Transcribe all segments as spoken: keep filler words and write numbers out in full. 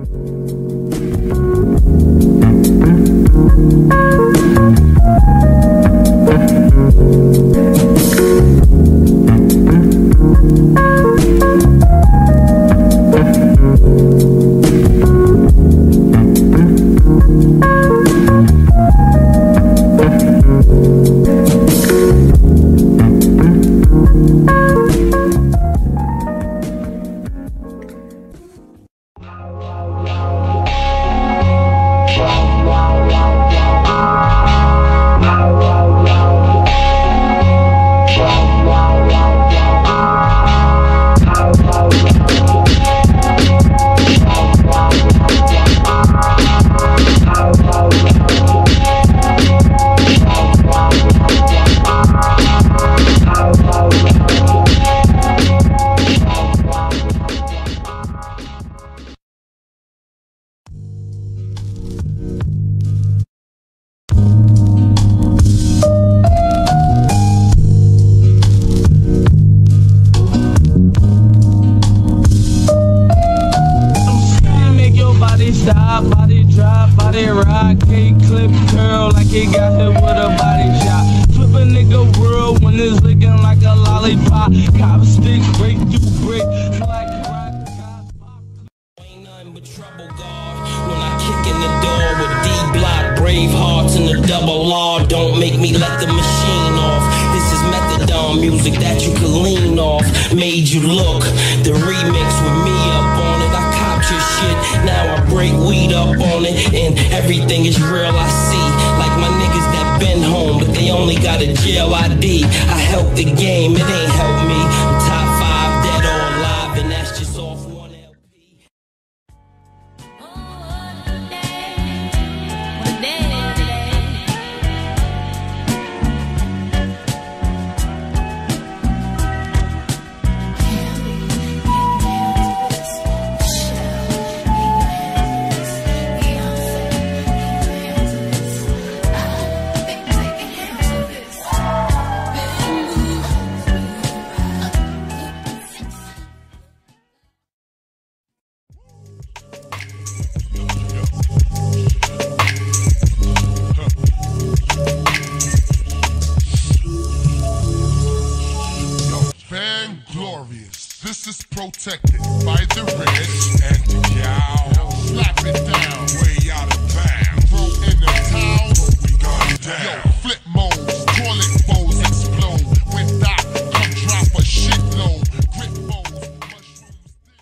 Protected by the rich and y'all slap it down way out of bounds. Throw in the towel, we gun down. Yo, flip modes, toilet bowls explode. With that, come drop a shitload. Grip bowls, mushrooms.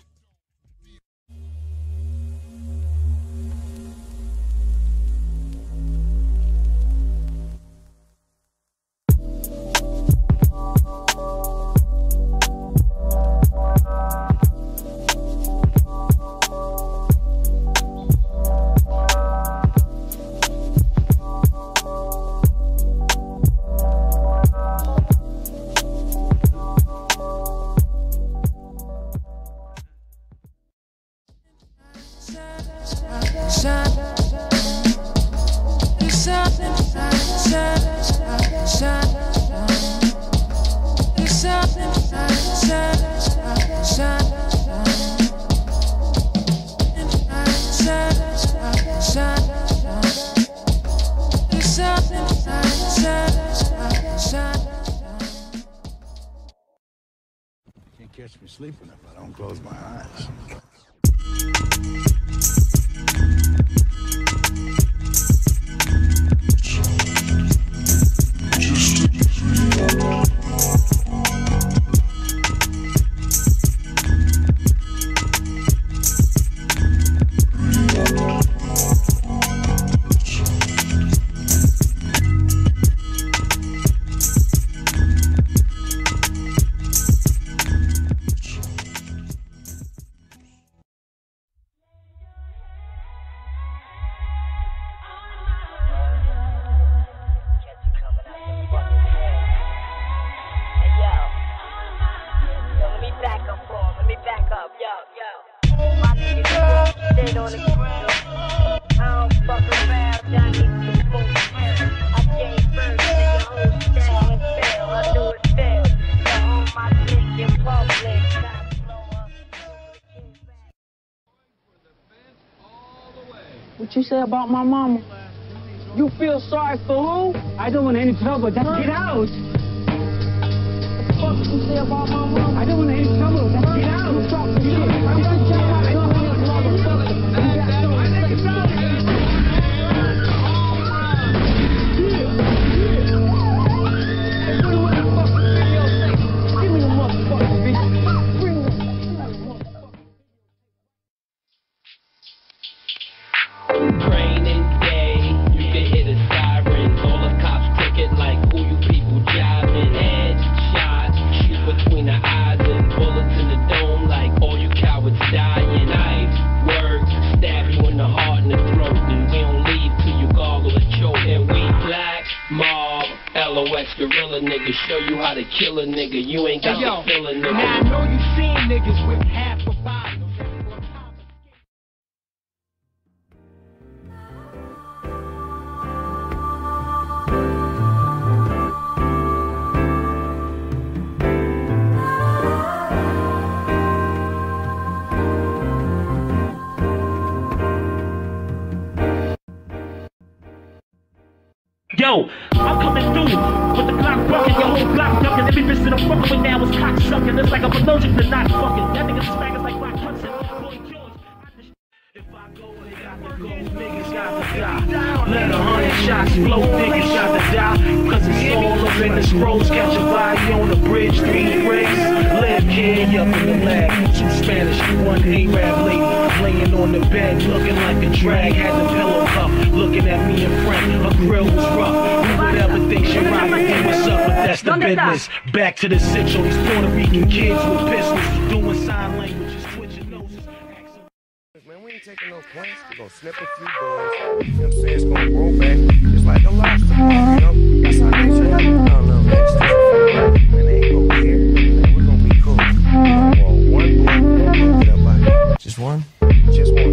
Catch me sleeping if I don't close my eyes. What you say about my mama? You feel sorry for who? I don't want any trouble. Just get out. What the fuck did you say about my mama? I don't want any trouble. Just get out. You talk to shit. I'm gonna tell you. I don't want any trouble. You got so Training day, you can hear the sirens. All the cops cricket like who you people jiving. Headshot, shoot between the eyes and bullets in the dome like all you cowards dying. Knife work, stab you in the heart and the throat, and we don't leave till you gargle or choke. And we black mob, L O X gorilla nigga, show you how to kill a nigga. You ain't got Hey, yo, the feeling, nigga. Now I know you seen niggas with half a body. Yo, I'm coming through with the Glock bucking, your whole block ducking. Every bitch that I'm fucking with now is cock sucking. It's like I'm allergic to not fucking. That nigga smackers like Rock Hudson. Boy George. If I go, they got to go. Niggas got to die. Let a hundred shots flow. Niggas got to die. Cause it's all up in the scrolls. Catch a body on the bridge. Three bricks. Live kid up in the lab. Two Spanish, one Arab lady. Laying on the bed, looking like a drag. Had the pillow cup. Looking at me and Frank. Her grill was rough. Who would ever think she robbed me? What's up? But that's the business. Back to the Central. These Puerto Rican kids with pistols. Doing sign languages. Twitching noses. Man, we ain't taking no points. We're gonna snip a few boys. You know what I'm saying? It's gonna grow back just like a lobster. You know? That's how nature is. I don't know, man. It's just a few right? Man, they ain't gonna care. Man, we're gonna be cool. We're gonna roll one blunt. Get up out here. Just one? Just one.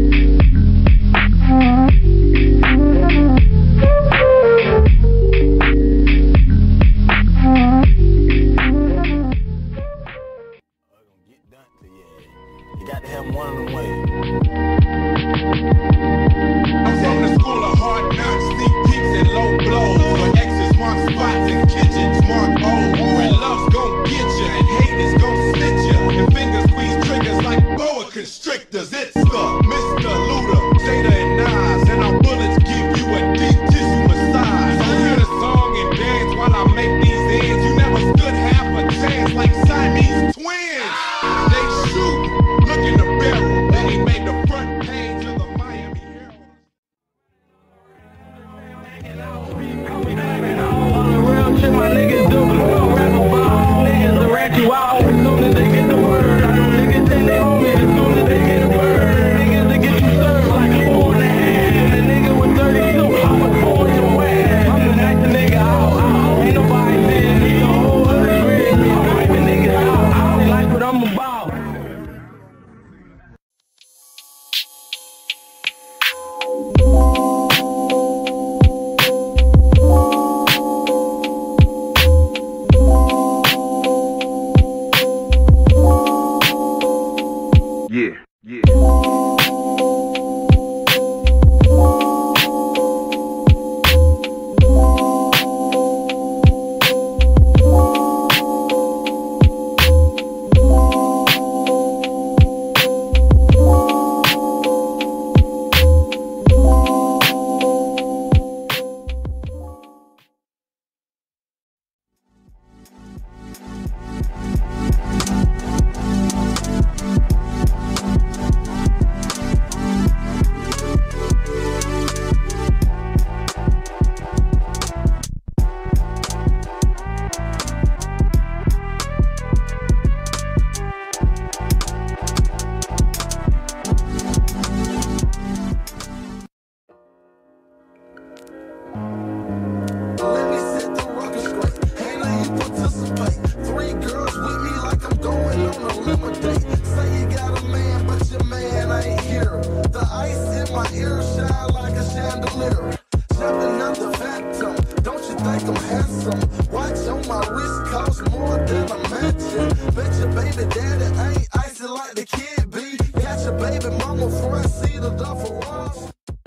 You got to have one of them ways. I'm from the school of hard knocks, sneak peeks and low blows. Where X's mark spots and kitchens mark O's. Where love's gon' get you and hate is gon' snitch you. And fingers squeeze triggers like boa constrictors. It's the Mister Luda, Jada and Nas. And our bullets give you a deep tissue massage. So hear the song and dance while I make these ends. You never stood half a chance like Siamese twins. They shoot, look in the barrel. Then he made the front page of the Miami Herald. All the real shit my niggas do. Rap about niggas to rat you out. As soon as they get the word, I know niggas think they own me. As soon as they get the word, niggas to get you served like a four and a half. And a nigga with thirty-two, I'ma pour your ass. I'm the nice nigga out, out. Ain't nobody saying me the whole other grid. I'm like the niggas out, out. They like what I'm about. Yeah, yeah. think I'm handsome. Watch on my wrist cost more than a mansion. Bet your baby daddy ain't icy like the kid be. Got your baby mama front seat of Duffel Ross.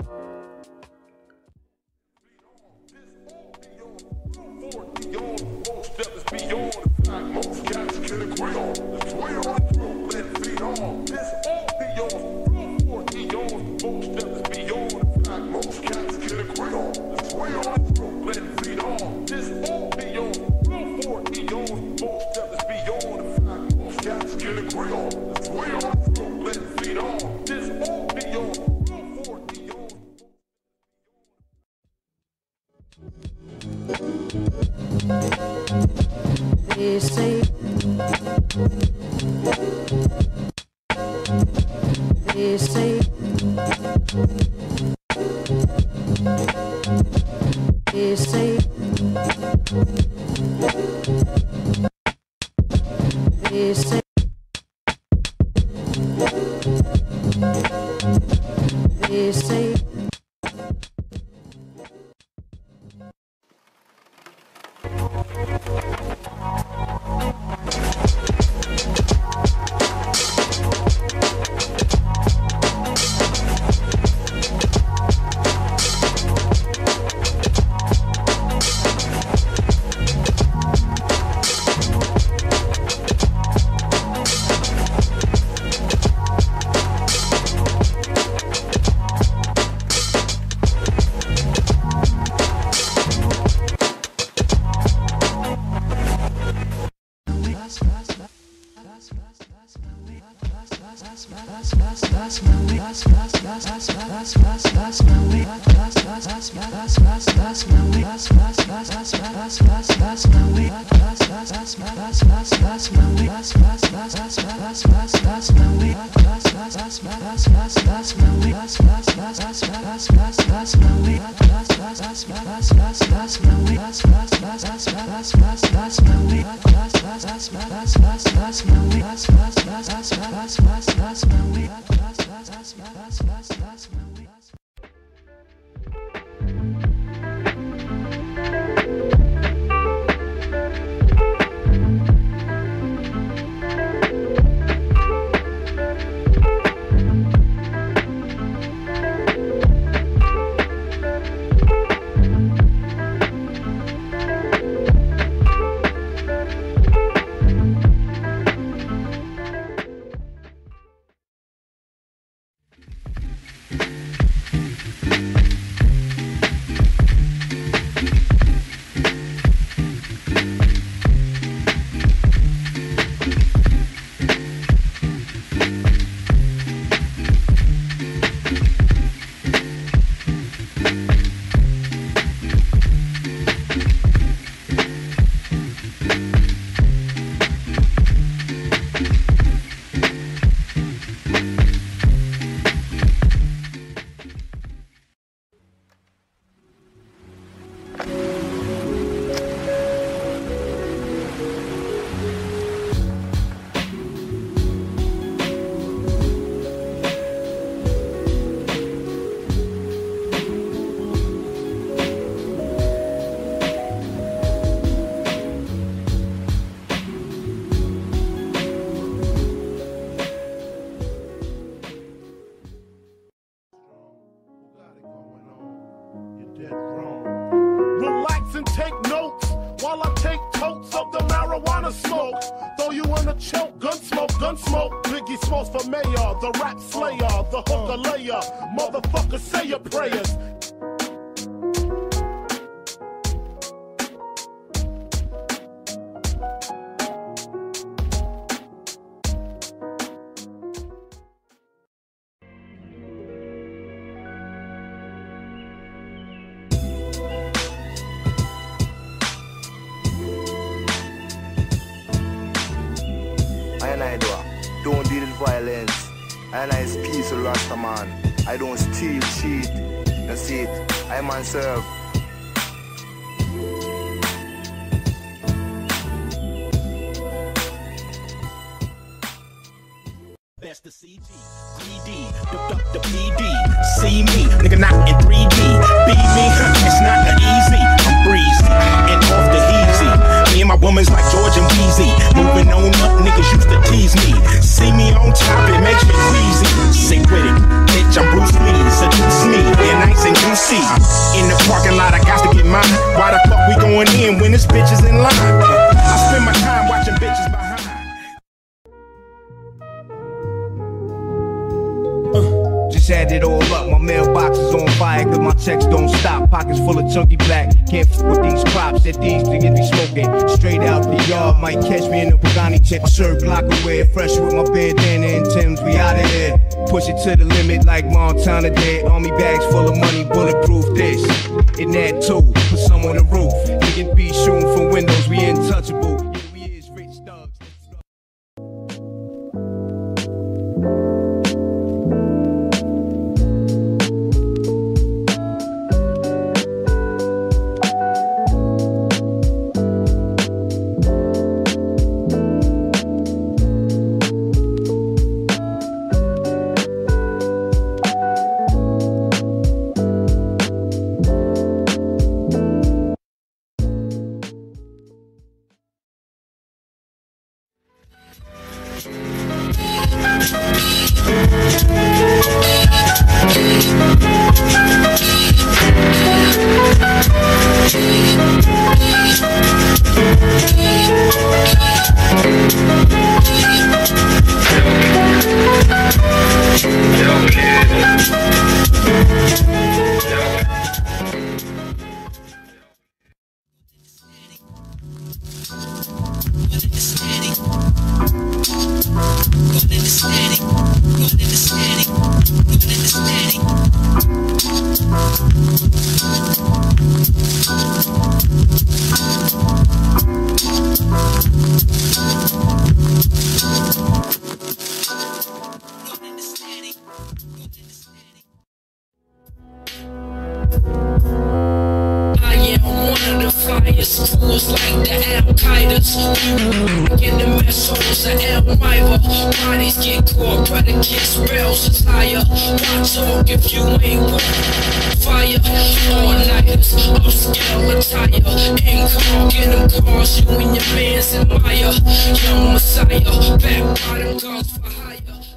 They say, they say, they say, they say. Relax and take notes while I take totes of the marijuana smoke. Throw you in a choke, gun smoke, gun smoke. Biggie smokes for mayor, the rap slayer, the hooker layer. Motherfucker, say your prayers. And I do don't deal with violence. And I is peaceful Rasta man. I don't steal, cheat. You see it. I man serve. That's the C G, three D, ducked up the P D. See me, nigga, not in three D. Be me, it's not that easy. I'm breezy and off the easy. Me and my woman's like George and Weezy. Moving on up, niggas used to tease me. See me on top, it makes me queasy. Sick with it, bitch, I'm Bruce Lee. Seduce me, they're nice and juicy. In the parking lot, I got to get mine. Why the fuck we going in when this bitch is in line? I spend my time watching bitches behind. Just add it all up, my mailbox is on fire cause my checks don't stop. Pockets full of chunky black, can't f with these crops that these niggas be smoking. Straight out the yard, might catch me in a Pagani check. Shirt Glock away, fresh with my bandana and Tim's, we out of here. Push it to the limit like Montana did. Army bags full of money, bulletproof this. And that too, put some on the roof. Niggas be shooting from windows, we untouchable. Yeah, we is rich thugs. I am one of the flyest crews like the Al-Qaeda's. In the mess halls of El Riva, bodies get caught, predicates, rails is higher. Why talk if you ain't with fire? All-nighters, upscale attire. In car, get them cars, you and your mans admire. Young Messiah, back by them guns for hire.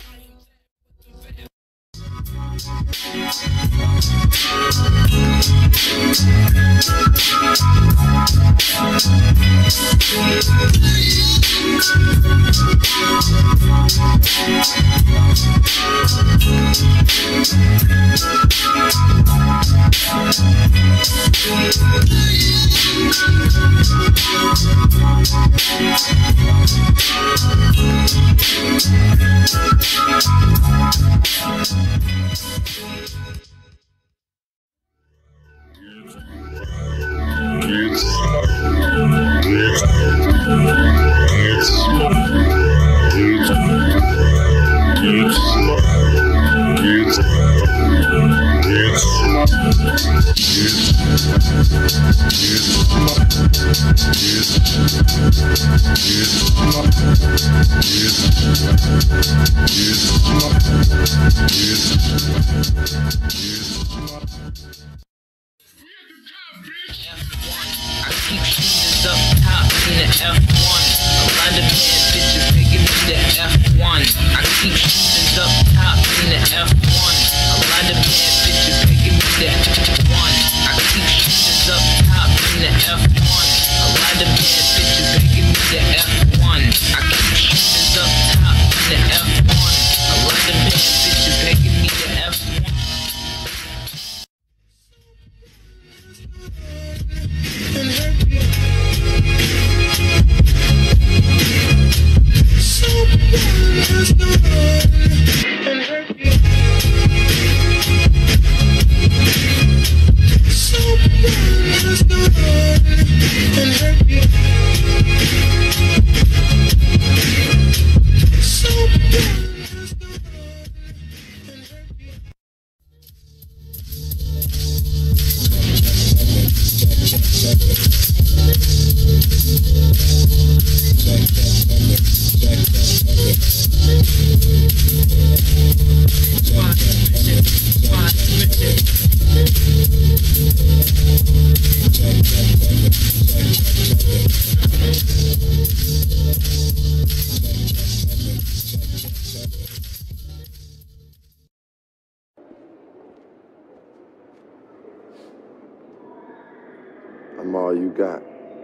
I'm all you got.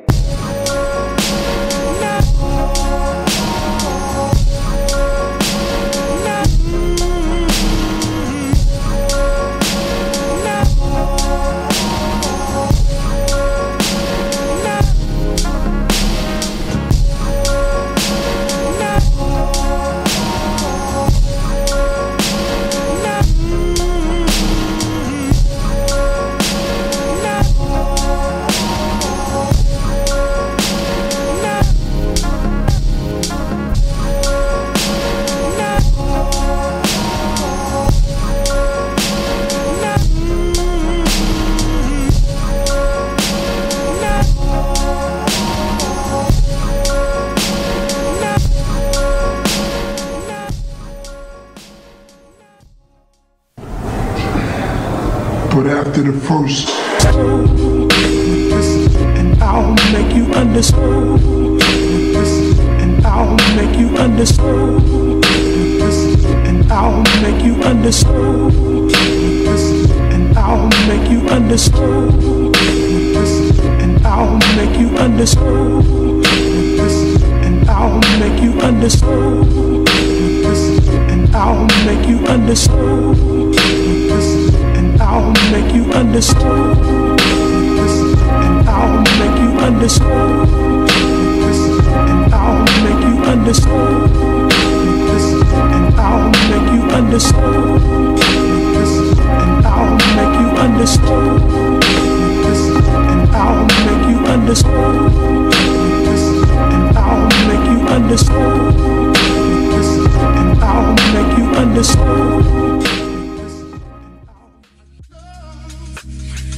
But after the first, and I'll make you understand, and I'll make you understand, and I'll make you understand, and I'll make you understand, and I'll make you understand, and I'll make you understand, and I'll make you understand, and I'll make you understand, and I'll make you understand, and I'll make you understand, and I'll make you understand, and I'll make you understand, and I'll make you understand, and I'll make you understand, and I'll make you understand.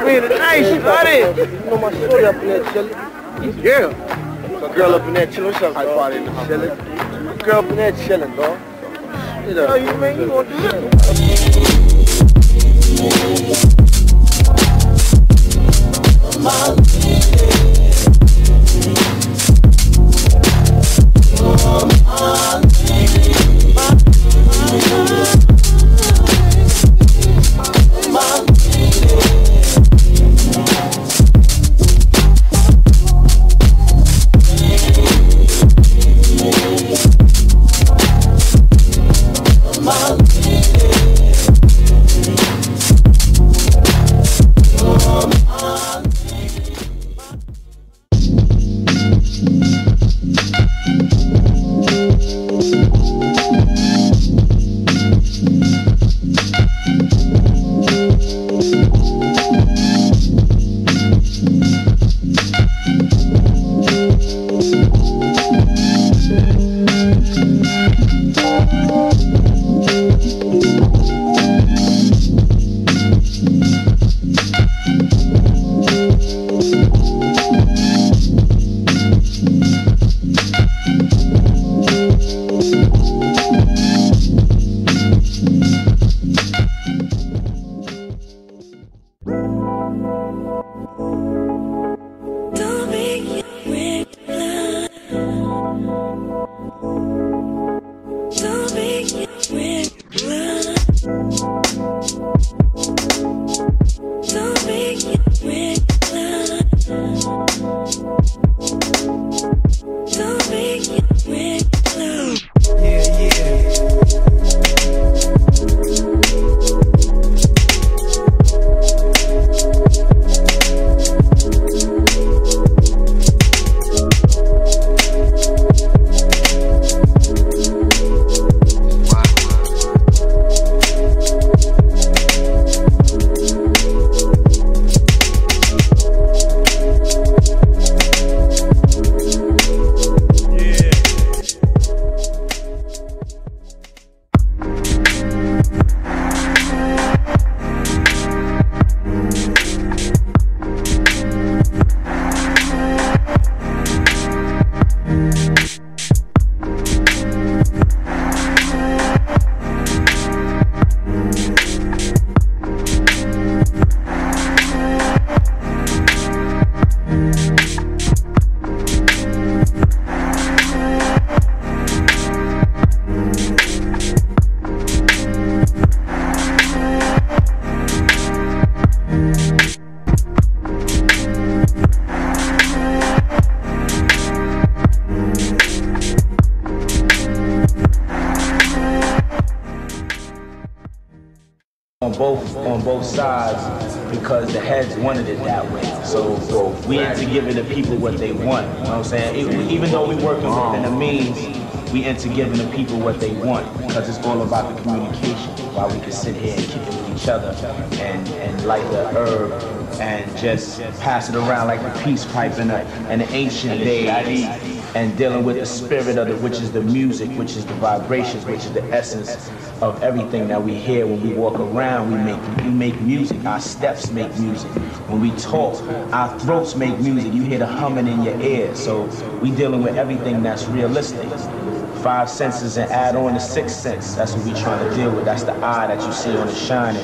me tonight, shorty. You know my shorty up in there chilling. Yeah. Some girl up in there chilling. What's up, dog? Party in the chilling. Girl up in there chilling, dog. Oh, you mean you gonna do that? both on both sides because the heads wanted it that way. So, so we into giving the people what they want. You know what I'm saying? Even, even though we working within the means, we into giving the people what they want because it's all about the communication. While we can sit here and kick it with each other and, and light the herb and just pass it around like the peace pipe in the, in the ancient days, and dealing with the spirit of it, which is the music, which is the vibrations, which is the essence of everything that we hear when we walk around. We make we make music. Our steps make music. When we talk, our throats make music. You hear the humming in your ears. So we dealing with everything that's realistic. Five senses and add on the sixth sense. That's what we trying to deal with. That's the eye that you see on the shining.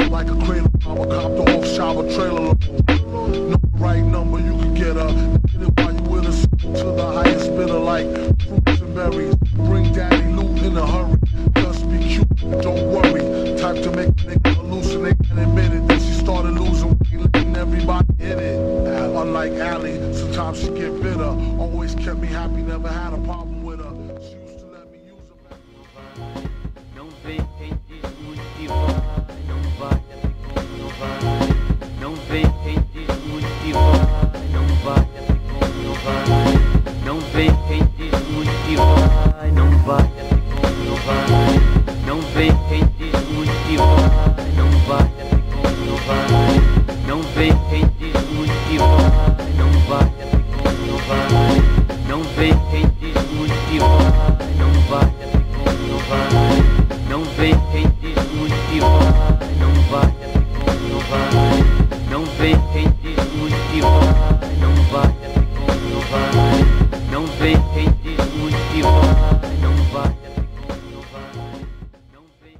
like a cradle. I'm a copter off shower trailer. No right number, you can get a. Get it while you with us to the highest bidder like fruits and berries. Bring daddy loot in a hurry. Just be cute, don't worry. Type to make a nigga hallucinate and admit it. Then she started losing weight, letting everybody hit it. Unlike Allie, sometimes she get bitter. Always kept me happy, never had a problem with her. She used to let me use her. Não vem quem diz muito que vai, não vai até como não vai. Não vem quem diz muito que vai, não vai até como não vai. Não vem quem diz muito que vai, não vai até como não vai. Não vem quem diz muito que vai, não vai até como não vai. Não vem quem diz muito que vai, não vai até como não vai. Não vem quem diz muito que vai, não vai até como não vai. Não vem quem diz muito que vai, não vai até como não vai. Não vem quem diz muito que vai, não vai até como não vai. Não vem quem diz muito que vai, não vai até como não vai. Não vem.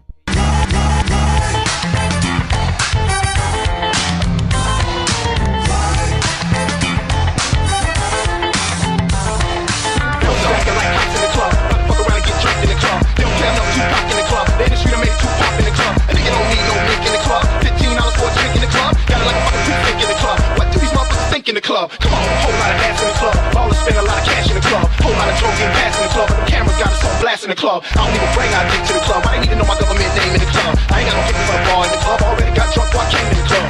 In the club, come on, whole lot of ass in the club. Ballers spend a lot of cash in the club. Whole lot of drugs getting passed in the club. But the cameras got us on blast in the club. I don't even bring our dick to the club. I ain't even know my government name in the club. I ain't got no ticket for the bar in the club. Already got drunk while I came in the club.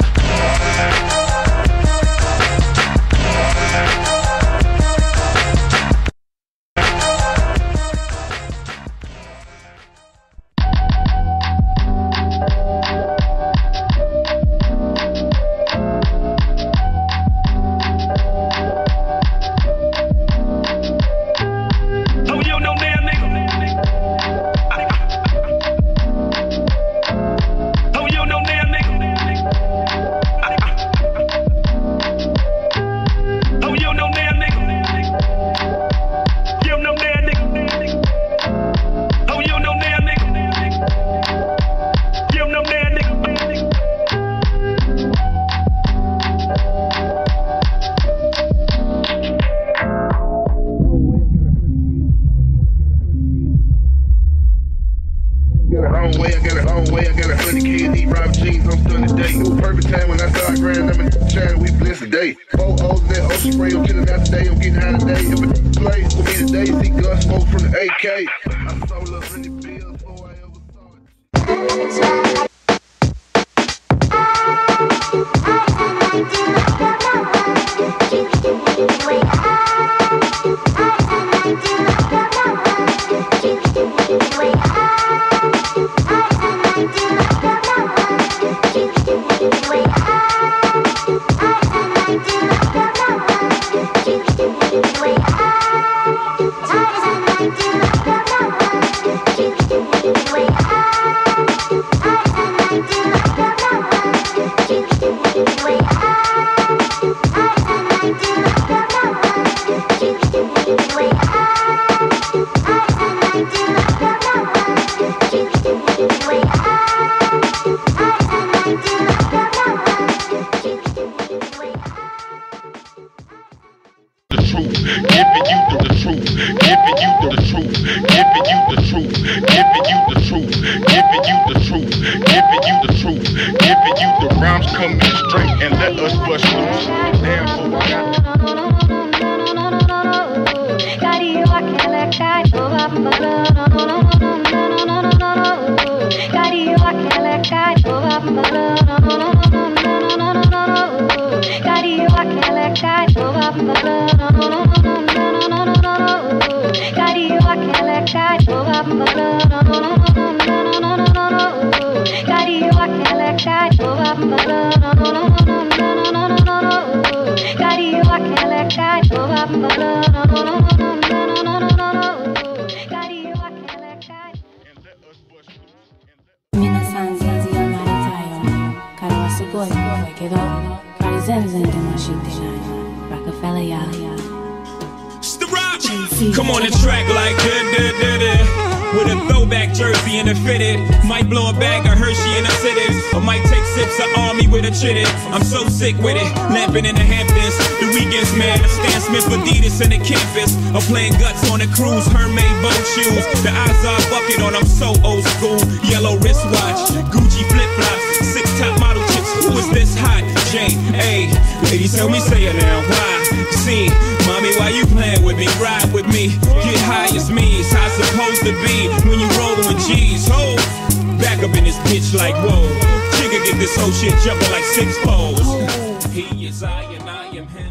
Come on the track like da da da da. With a throwback jersey and a fitted. Might blow a bag of Hershey in the cities. Or might take sips of army with a chitty. I'm so sick with it, lamping in the Hamptons. The weekends, man, I Stan Smith, Adidas, and the campus. I'm playing guts on the cruise, Hermès boat shoes. The eyes are bucket on, I'm so old school. Yellow wristwatch, Gucci flip-flops, six top model chicks. Who is this hot? Jane, hey, ladies, tell me, say it now. Why? See, mommy, why you playing with me? Ride with me, get high as me. It's how it's supposed to be when you rollin' with G's. Ho, back up in this bitch like whoa. Jigga get this whole shit jumping like six poles. He is I and I am him.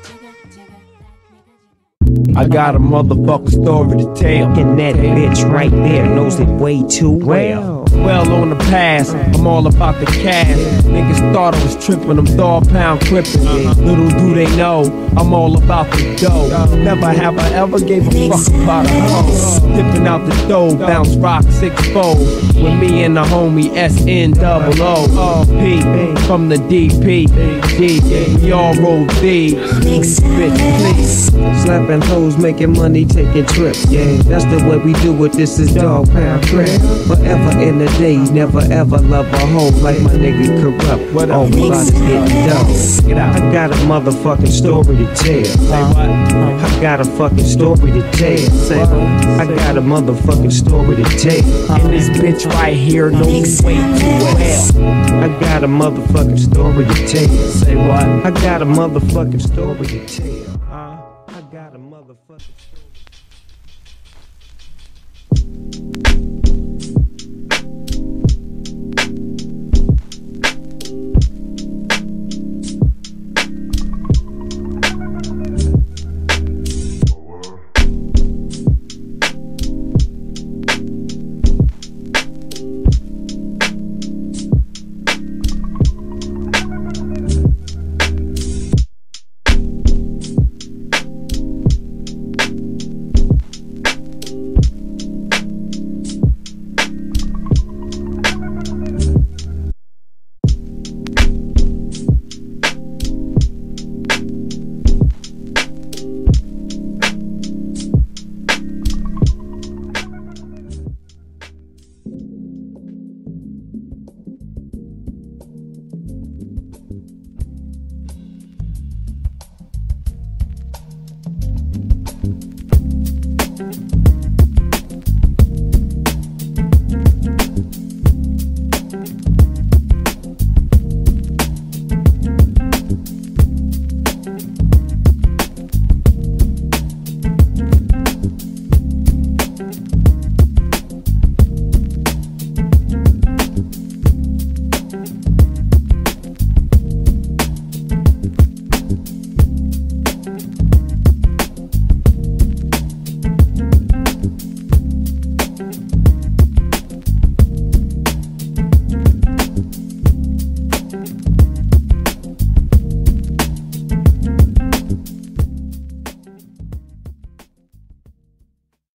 I got a motherfucking story to tell. And that bitch right there knows it way too well. Well, on the pass, I'm all about the cash. Niggas thought I was tripping, I'm dog pound clipping. Little do they know, I'm all about the dough. Never have I ever gave a fuck about a hoe. Dipping out the dough, bounce rock six fold. With me and the homie S N double O P from the D P G. We all roll D. Bitch, please. Slapping hoes, making money, taking trips. Yeah, that's the way we do it. This is dog pound trip. Forever in the day, never ever love a hoe like my nigga Corrupt. What all we about to get dough. Get out. I got a motherfucking story to tell. Say what? I got a fucking story to tell. Say what? I got a motherfucking story to tell. And this bitch right here knows way too well. I got a motherfucking story to tell. Say what? I got a motherfucking story to tell. Uh, I got a motherfucking